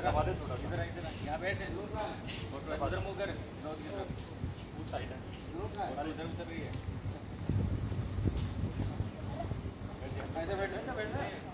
यहाँ बैठ उधर मुँह कर साइड है इधर उतर रही है। बैठ